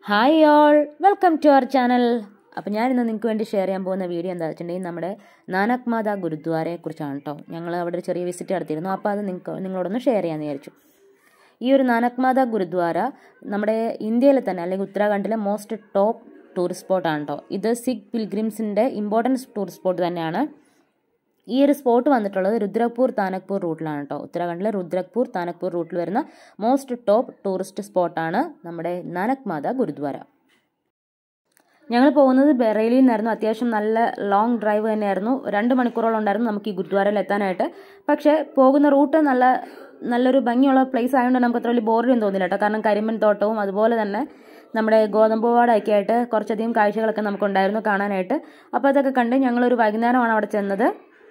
Hi all, welcome to our channel. അപ്പോൾ ഞാനിന്ന് നിങ്ങൾക്ക് വേണ്ടി ഷെയർ ചെയ്യാൻ പോകുന്ന വീഡിയോ എന്താ വെച്ചിട്ടുണ്ടെങ്കിൽ നമ്മുടെ നാനക്മാത ഗുരുദ്വാരയെ കുറിച്ചാണ് കേട്ടോ. ഞങ്ങൾ അവിടെ ഒരു ചെറിയ വിസിറ്റ് നടത്തിയിരുന്നു. അപ്പോൾ അത് നിങ്ങളോടൊന്ന് ഷെയർ ചെയ്യാമെന്ന് വിചാരിച്ചു. ഈ ഒരു നാനക്മാത ഗുരുദ്വാര നമ്മുടെ ഇന്ത്യയിലെ തന്നെ അല്ലെങ്കിൽ ഉത്തരാഖണ്ഡിലെ മോസ്റ്റ് ടോപ്പ് ടൂറിസ്റ്റ് സ്പോട്ടാണ് കേട്ടോ. ഇത് സിഖ് പിൽഗ്രിംസിൻ്റെ ഇമ്പോർട്ടൻസ് ടൂറിസ്റ്റ് സ്പോട്ട് തന്നെയാണ്. ഈ ഒരു സ്പോട്ട് വന്നിട്ടുള്ളത് രുദ്രപൂർ താനക്പൂർ റൂട്ടിലാണ് കേട്ടോ. ഉത്തരാഖണ്ഡിലെ രുദ്രപൂർ താനക്പൂർ റൂട്ടിൽ വരുന്ന മോസ്റ്റ് ടോപ്പ് ടൂറിസ്റ്റ് സ്പോട്ടാണ് നമ്മുടെ നാനക്മാത ഗുരുദ്വാര. ഞങ്ങൾ പോകുന്നത് ബറേലിയിൽ നിന്നായിരുന്നു. അത്യാവശ്യം നല്ല ലോങ് ഡ്രൈവ് തന്നെയായിരുന്നു. 2 മണിക്കൂറോളം ഉണ്ടായിരുന്നു നമുക്ക് ഈ ഗുരുദ്വാരയിൽ എത്താനായിട്ട്. പക്ഷേ പോകുന്ന റൂട്ട് നല്ലൊരു ഭംഗിയുള്ള പ്ലേസ് ആയതുകൊണ്ട് നമുക്ക് അത്ര വലിയ ബോറൊന്നും തോന്നില്ല കേട്ടോ. കാരണം കരിമ്പൻ തോട്ടവും അതുപോലെ തന്നെ നമ്മുടെ ഗോതമ്പ് വാടയൊക്കെ ആയിട്ട് കുറച്ചധികം കാഴ്ചകളൊക്കെ നമുക്കുണ്ടായിരുന്നു കാണാനായിട്ട്. അപ്പോൾ അതൊക്കെ കണ്ട് ഞങ്ങളൊരു വൈകുന്നേരമാണ് അവിടെ ചെന്നത്.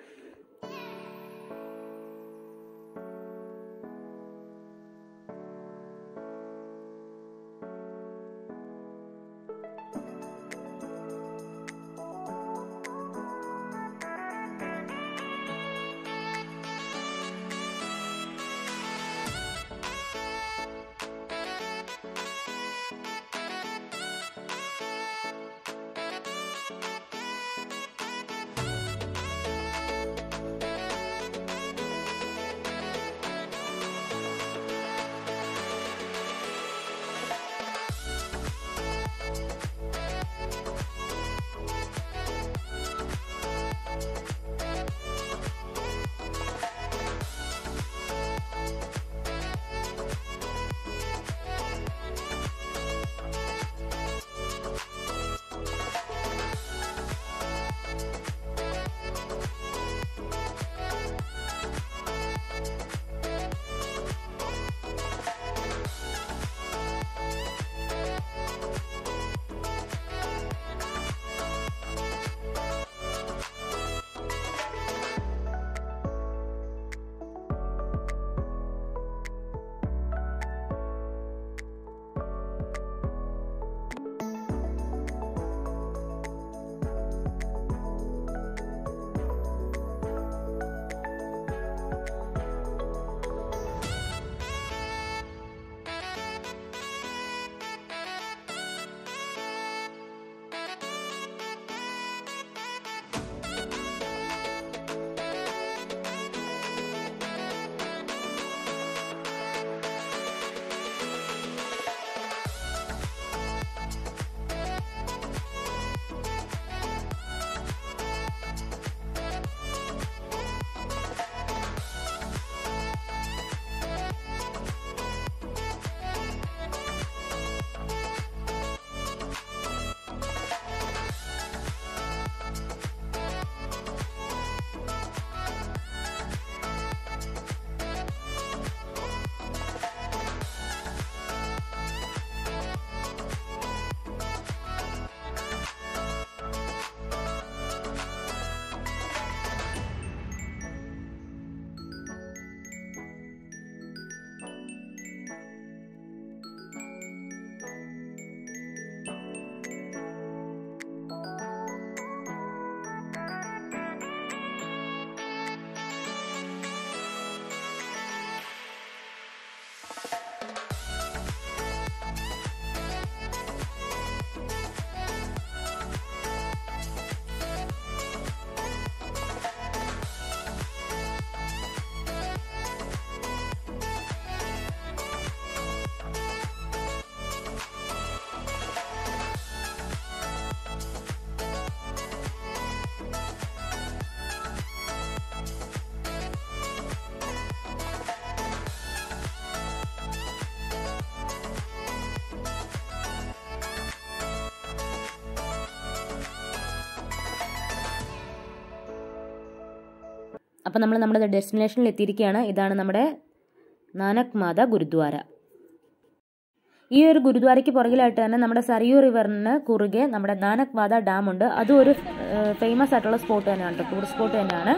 അപ്പോൾ നമ്മൾ നമ്മുടെ ഡെസ്റ്റിനേഷനിൽ എത്തിയിരിക്കുകയാണ്. ഇതാണ് നമ്മുടെ നാനക്മാത ഗുരുദ്വാര. ഈ ഒരു ഗുരുദ്വാരയ്ക്ക് പുറകിലായിട്ട് തന്നെ നമ്മുടെ സരയൂ റിവറിന് കുറുകെ നമ്മുടെ നാനക്മാത ഡാം ഉണ്ട്. അതും ഒരു ഫേമസ് ആയിട്ടുള്ള സ്പോട്ട് തന്നെയാണ് കേട്ടോ, ടൂറിസ്റ്റ് സ്പോട്ട് തന്നെയാണ്.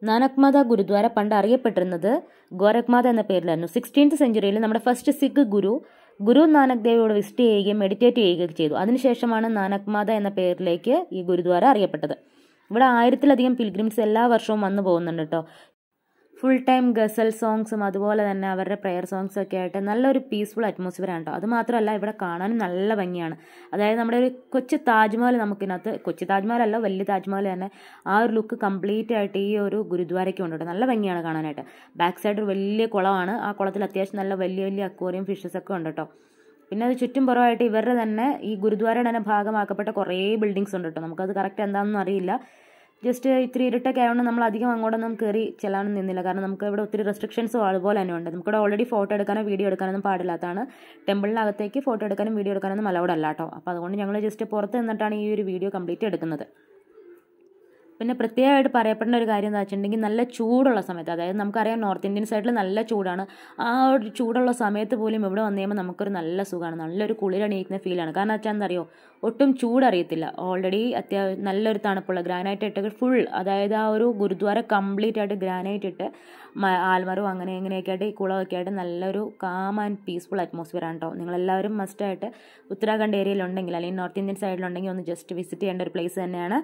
നാനക്മാത ഗുരുദ്വാര പണ്ട് അറിയപ്പെട്ടിരുന്നത് ഗോരഖ്മാത എന്ന പേരിലായിരുന്നു. 16th സെഞ്ചുറിയിൽ നമ്മുടെ ഫസ്റ്റ് സിഖ് ഗുരു നാനക് ദേവിയോട് വിസിറ്റ് ചെയ്യുകയും മെഡിറ്റേറ്റ് ചെയ്യുകയും ചെയ്തു. അതിനുശേഷമാണ് നാനക്മാത എന്ന പേരിലേക്ക് ഈ ഗുരുദ്വാര അറിയപ്പെട്ടത്. ഇവിടെ 1000-ലധികം പിൽഗ്രിംസ് എല്ലാ വർഷവും വന്നു പോകുന്നുണ്ട് കേട്ടോ. ഫുൾ ടൈം ഗസൽ സോങ്സും അതുപോലെ തന്നെ അവരുടെ പ്രെയർ സോങ്സും ഒക്കെ ആയിട്ട് നല്ലൊരു പീസ്ഫുൾ അറ്റ്മോസ്ഫിയർ ആണ് കേട്ടോ. അതുമാത്രമല്ല ഇവിടെ കാണാനും നല്ല ഭംഗിയാണ്. അതായത് നമ്മുടെ ഒരു കൊച്ചു താജ്മഹൽ നമുക്കിനകത്ത്, കൊച്ചു താജ്മഹൽ അല്ല വലിയ താജ്മഹൽ തന്നെ, ആ ഒരു ലുക്ക് കംപ്ലീറ്റ് ആയിട്ട് ഈ ഒരു ഗുരുദ്വാരയ്ക്ക് ഉണ്ട് കേട്ടോ. നല്ല ഭംഗിയാണ് കാണാനായിട്ട്. ബാക്ക് സൈഡ് ഒരു വലിയ കുളമാണ്. ആ കുളത്തിൽ അത്യാവശ്യം നല്ല വലിയ വലിയ അക്വേറിയം ഫിഷസ് ഒക്കെ ഉണ്ട് കേട്ടോ. പിന്നെ അത് ചുറ്റും പുറമായിട്ട് ഇവരുടെ തന്നെ ഈ ഗുരുദ്വാരയുടെ തന്നെ ഭാഗമാക്കപ്പെട്ട കുറേ ബിൽഡിങ്സ് ഉണ്ട് കേട്ടോ. നമുക്കത് കറക്റ്റ് എന്താണെന്നൊന്നും അറിയില്ല. ജസ്റ്റ് ഇത്തിരി ഇരുട്ടൊക്കെ ആയതുകൊണ്ട് നമ്മൾ അധികം അങ്ങോട്ടൊന്നും കയറി ചെല്ലാനും നിന്നില്ല. കാരണം നമുക്ക് ഇവിടെ ഒത്തിരി റെസ്ട്രിക്ഷൻസും അതുപോലെ തന്നെ ഉണ്ട്. നമുക്കിവിടെ ഓൾറെഡി ഫോട്ടോ എടുക്കാനോ വീഡിയോ എടുക്കാനൊന്നും പാടില്ലാത്തതാണ്. ടെമ്പിളിനകത്തേക്ക് ഫോട്ടോ എടുക്കാനും വീഡിയോ എടുക്കാനൊന്നും അലൗഡ് അല്ല കേട്ടോ. അപ്പോൾ അതുകൊണ്ട് ഞങ്ങൾ ജസ്റ്റ് പുറത്ത് നിന്നിട്ടാണ് ഈ ഒരു വീഡിയോ കംപ്ലീറ്റ് എടുക്കുന്നത്. പിന്നെ പ്രത്യേകമായിട്ട് പറയപ്പെടുന്ന ഒരു കാര്യം എന്താ വെച്ചിട്ടുണ്ടെങ്കിൽ നല്ല ചൂടുള്ള സമയത്ത്, അതായത് നമുക്കറിയാം നോർത്ത് ഇന്ത്യൻ സൈഡിൽ നല്ല ചൂടാണ്. ആ ഒരു ചൂടുള്ള സമയത്ത് പോലും ഇവിടെ വന്നു കഴിയുമ്പോൾ നമുക്കൊരു നല്ല സുഖമാണ്, നല്ലൊരു കുളിരണിയിക്കുന്ന ഫീലാണ്. കാരണം വെച്ചാൽ എന്തറിയോ, ഒട്ടും ചൂടറിയത്തില്ല. ഓൾറെഡി നല്ലൊരു തണുപ്പുള്ള ഗ്രാനൈറ്റ് ഇട്ട് ഫുൾ, അതായത് ആ ഒരു ഗുരുദ്വാര കംപ്ലീറ്റ് ആയിട്ട് ഗ്രാനൈറ്റ് ഇട്ട് ആൽമരവും അങ്ങനെ ഇങ്ങനെയൊക്കെ ആയിട്ട് ഈ കുളമൊക്കെ ആയിട്ട് നല്ലൊരു കാം ആൻഡ് പീസ്ഫുൾ അറ്റ്മോസ്ഫിയർ ആണ് കേട്ടോ. നിങ്ങളെല്ലാവരും മസ്റ്റായിട്ട് ഉത്തരാഖണ്ഡ് ഏരിയയിലുണ്ടെങ്കിൽ അല്ലെങ്കിൽ നോർത്ത് ഇന്ത്യൻ സൈഡിലുണ്ടെങ്കിൽ ഒന്ന് ജസ്റ്റ് വിസിറ്റ് ചെയ്യേണ്ട ഒരു പ്ലേസ് തന്നെയാണ്.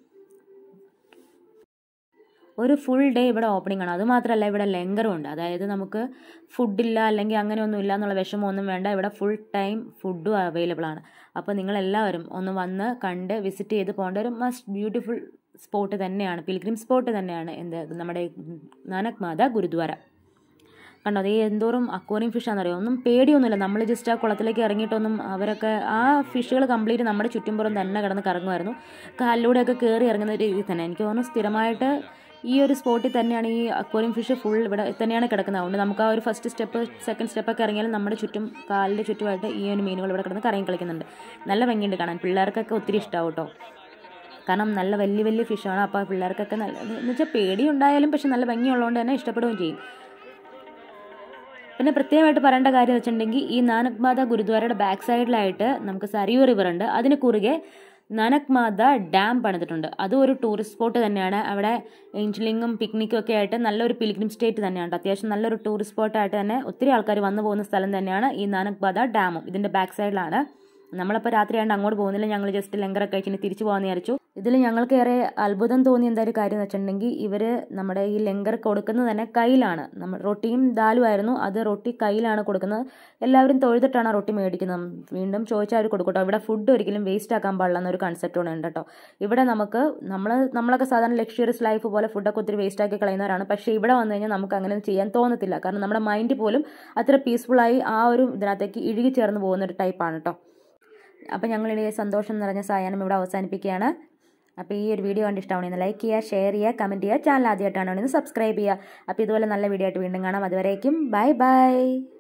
ഒരു ഫുൾ ഡേ ഇവിടെ ഓപ്പണിംഗ് ആണ്. അതുമാത്രമല്ല ഇവിടെ ലങ്കറും ഉണ്ട്. അതായത് നമുക്ക് ഫുഡില്ല അല്ലെങ്കിൽ അങ്ങനെയൊന്നും ഇല്ല എന്നുള്ള വിഷമമൊന്നും വേണ്ട. ഇവിടെ ഫുൾ ടൈം ഫുഡും അവൈലബിൾ ആണ്. അപ്പോൾ നിങ്ങളെല്ലാവരും ഒന്ന് വന്ന് കണ്ട് വിസിറ്റ് ചെയ്ത് പോകേണ്ട ഒരു മസ്റ്റ് ബ്യൂട്ടിഫുൾ സ്പോട്ട് തന്നെയാണ്, പിൽഗ്രിം സ്പോട്ട് തന്നെയാണ് നമ്മുടെ നാനക്മാത ഗുരുദ്വാര. കണ്ടോ, അതേ എന്തോറും അക്വേറിയം ഫിഷാണെന്നറിയോ. ഒന്നും പേടിയൊന്നുമില്ല. നമ്മൾ ജസ്റ്റ് ആ കുളത്തിലേക്ക് ഇറങ്ങിയിട്ടൊന്നും അവരൊക്കെ ആ ഫിഷുകൾ കംപ്ലീറ്റ് നമ്മുടെ ചുറ്റുംപുറം തന്നെ കിടന്ന് കറങ്ങുമായിരുന്നു. കാലിലൂടെയൊക്കെ കയറി ഇറങ്ങുന്ന രീതി തന്നെ. എനിക്ക് തോന്നുന്നു സ്ഥിരമായിട്ട് ഈ ഒരു സ്പോട്ടിൽ തന്നെയാണ് ഈ അക്വേറിയം ഫിഷ് ഫുൾ ഇവിടെ തന്നെയാണ് കിടക്കുന്നത്. അതുകൊണ്ട് നമുക്ക് ആ ഒരു ഫസ്റ്റ് സ്റ്റെപ്പ് സെക്കൻഡ് സ്റ്റെപ്പൊക്കെ ഇറങ്ങിയാലും നമ്മുടെ ചുറ്റും കാലിൻ്റെ ചുറ്റുമായിട്ട് ഈ ഒരു മീനുകൾ ഇവിടെ കിടന്ന് കറങ്ങി കളിക്കുന്നുണ്ട്. നല്ല ഭംഗിയുണ്ട് കാണാൻ. പിള്ളേർക്കൊക്കെ ഒത്തിരി ഇഷ്ടമാവും കേട്ടോ. കാരണം നല്ല വലിയ വലിയ ഫിഷാണ്. അപ്പോൾ പിള്ളേർക്കൊക്കെ നല്ല എന്ന് വെച്ചാൽ പേടിയുണ്ടായാലും പക്ഷെ നല്ല ഭംഗിയുള്ളതുകൊണ്ട് തന്നെ ഇഷ്ടപ്പെടുകയും ചെയ്യും. പിന്നെ പ്രത്യേകമായിട്ട് പറയേണ്ട കാര്യം വെച്ചിട്ടുണ്ടെങ്കിൽ ഈ നാനക്മാത ഗുരുദ്വാരയുടെ ബാക്ക് സൈഡിലായിട്ട് നമുക്ക് സരയൂ റിവർ ഉണ്ട്. അതിന് കുറുകെ നാനക്മാത ഡാം പണിതിട്ടുണ്ട്. അതും ഒരു ടൂറിസ്റ്റ് സ്പോട്ട് തന്നെയാണ്. അവിടെ എഞ്ചിലിങ്ങും പിക്നിക്കും ഒക്കെ ആയിട്ട് നല്ലൊരു പിൽഗ്രിം സ്റ്റേറ്റ് തന്നെയാണ്. അത്യാവശ്യം നല്ലൊരു ടൂറിസ്റ്റ് സ്പോട്ടായിട്ട് തന്നെ ഒത്തിരി ആൾക്കാർ വന്നു പോകുന്ന സ്ഥലം തന്നെയാണ് ഈ നാനക്മാത ഡാമും. ഇതിൻ്റെ ബാക്ക് സൈഡിലാണ്. നമ്മളപ്പോൾ രാത്രിയാണ്ട് അങ്ങോട്ട് പോകുന്നില്ല. ഞങ്ങൾ ജസ്റ്റ് ലങ്കറൊക്കെ കഴിച്ചിട്ട് തിരിച്ചു പോകാമെന്ന് വിചാരിച്ചു. ഇതിൽ ഞങ്ങൾക്ക് ഏറെ അത്ഭുതം തോന്നിയ എന്താ ഒരു കാര്യം എന്ന് വെച്ചിട്ടുണ്ടെങ്കിൽ ഇവർ നമ്മുടെ ഈ ലങ്കർ കൊടുക്കുന്നത് തന്നെ കയ്യിലാണ്. നമ്മൾ റൊട്ടിയും ദാലും ആയിരുന്നു. അത് റൊട്ടി കയ്യിലാണ് കൊടുക്കുന്നത്. എല്ലാവരും തൊഴുതിട്ടാണ് റൊട്ടി മേടിക്കുന്നത്. വീണ്ടും ചോദിച്ചാൽ അവർ കൊടുക്കട്ടോ. ഇവിടെ ഫുഡ് ഒരിക്കലും വേസ്റ്റ് ആക്കാൻ പാടില്ല എന്നൊരു കൺസെപ്റ്റ് കൂടെ ഉണ്ട് കേട്ടോ. ഇവിടെ നമ്മളൊക്കെ സാധാരണ ലക്ഷറിയസ് ലൈഫ് പോലെ ഫുഡൊക്കെ ഒത്തിരി വേസ്റ്റ് ആക്കി കളയുന്നവരാണ്. പക്ഷേ ഇവിടെ വന്നു കഴിഞ്ഞാൽ നമുക്ക് അങ്ങനെ ചെയ്യാൻ തോന്നത്തില്ല. കാരണം നമ്മുടെ മൈൻഡ് പോലും അത്ര പീസ്ഫുള്ളായി ആ ഒരു ഇതിനകത്തേക്ക് ഇഴുകി ചേർന്ന് പോകുന്ന ഒരു ടൈപ്പാണ് കേട്ടോ. അപ്പോൾ ഞങ്ങളുടെ സന്തോഷം നിറഞ്ഞ സായാഹ്നം ഇവിടെ അവസാനിപ്പിക്കുകയാണ്. അപ്പോൾ ഈ ഒരു വീഡിയോ കണ്ട് ഇഷ്ടമാണെങ്കിൽ ലൈക്ക് ചെയ്യുക, ഷെയർ ചെയ്യുക, കമൻറ്റ് ചെയ്യുക. ചാനൽ ആദ്യമായിട്ടാണ് ഒന്ന് സബ്സ്ക്രൈബ് ചെയ്യുക. അപ്പോൾ ഇതുപോലെ നല്ല വീഡിയോ ആയിട്ട് വീണ്ടും കാണാം. അതുവരേക്കും ബൈ ബൈ.